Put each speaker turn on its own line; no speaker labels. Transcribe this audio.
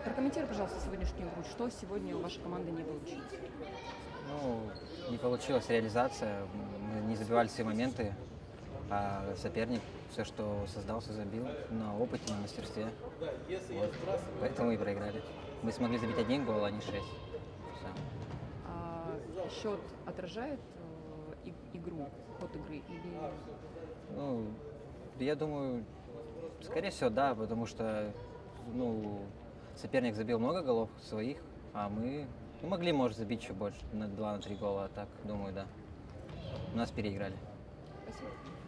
Прокомментируй, пожалуйста, сегодняшнюю игру. Что сегодня у вашей команды не получилось?
Ну, не получилась реализация, мы не забивали все моменты, а соперник все, что создался, забил на опыте, на мастерстве. Вот. Поэтому и проиграли. Мы смогли забить 1 гол, а не 6. Всё.
Счет отражает игру, ход игры? Или...
Ну, я думаю, скорее всего, да, потому что соперник забил много голов своих, а мы могли, может, забить еще больше, на 2-3 гола, а так, думаю, да. Нас переиграли.
Спасибо.